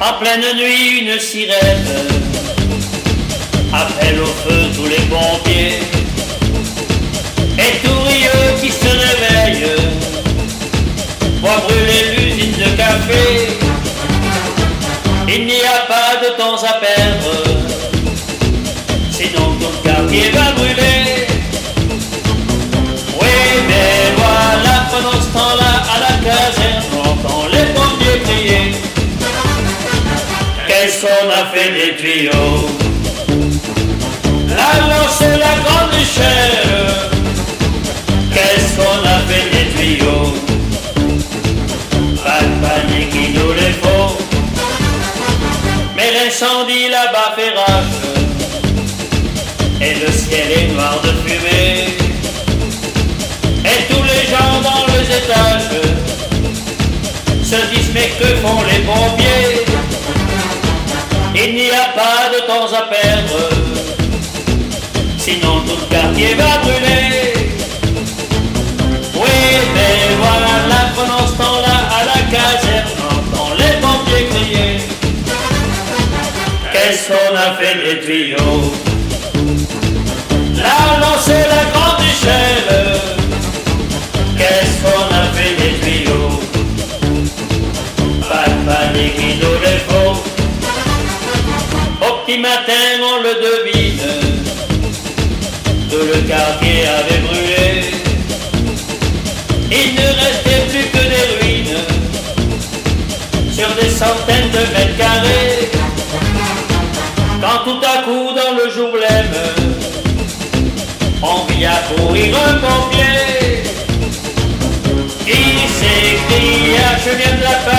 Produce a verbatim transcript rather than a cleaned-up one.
En pleine nuit, une sirène appelle au feu tous les pompiers. Et tout rieux qui se réveille voit brûler l'usine de café. Il n'y a pas de temps à perdre, sinon tout le quartier va brûler. Oui, mais voilà, pendant ce temps-là, à la caserne, on entend les pompiers crier. Qu'est-ce qu'on a fait des tuyaux? La lance et la grande échelle. Qu'est-ce qu'on a fait des tuyaux? Pas de panique, il nous les faut. Mais l'incendie là-bas fait rage, et le ciel est noir de fumée. Et tous les gens dans les étages se disent mais que font les pompiers? Il n'y a pas de temps à perdre, sinon tout le quartier va brûler. Oui, mais voilà, pendant ce temps-là, à la caserne, on entend les pompiers crier. Qu'est-ce qu'on a fait des tuyaux? La lance et la grande échelle. Qu'est-ce qu'on a fait des tuyaux? Pas de panique, il nous les faut. Au petit matin, on le devine, tout le quartier avait brûlé. Il ne restait plus que des ruines sur des centaines de mètres carrés. Quand tout à coup dans le jour blême, on vit accourir un pompier qui s'écria: je viens de la part